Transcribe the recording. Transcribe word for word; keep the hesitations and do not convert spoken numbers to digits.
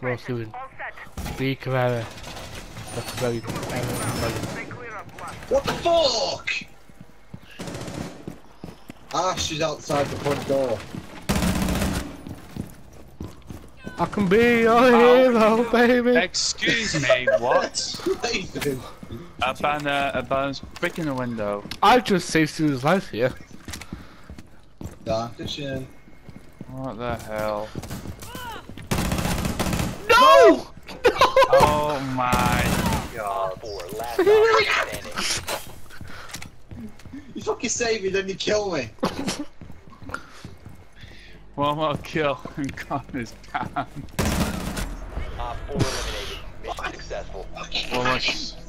explosive and be Carrera. That's very funny. What the fuck? Ash is outside the front door. I can be your hero, oh, baby. Excuse me, what? Nathan. A banner, a banner's breaking the window. I've just saved Susan's life here. Darkish. What the hell? No! Oh my god. You fucking save me, then you kill me. One more kill and Connor's down. Op four eliminated. Mission successful. One more.